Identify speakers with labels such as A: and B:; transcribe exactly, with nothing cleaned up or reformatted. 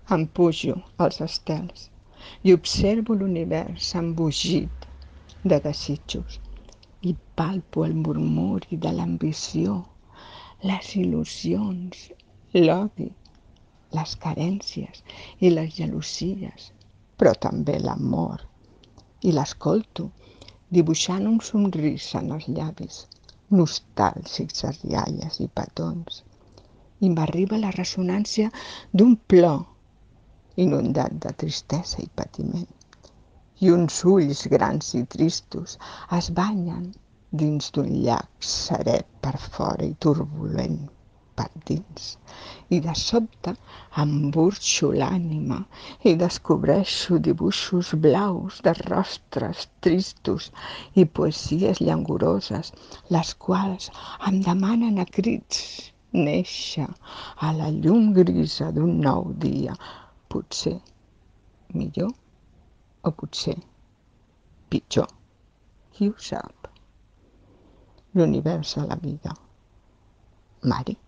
A: Em pujo als estels i observo l'univers embogit de desitjos i palpo el murmuri de l'ambició, les il·lusions, l'odi, les carències i les gelosies, però també l'amor. I l'escolto, dibuixant un somrís en els llavis, nostàlgics de rialles i petons. I m'arriba la ressonància d'un plor inundat de tristesa i patiment. I uns ulls grans i tristos es banyen dins d'un llac serè per fora i turbulent per dins. I de sobte em burxo l'ànima i descobreixo dibuixos blaus de rostres tristos i poesies llangoroses, les quals em demanen a crits néixer a la llum grisa d'un nou dia, potser millor o potser pitjor. Qui ho sap? L'univers de la vida. Mari.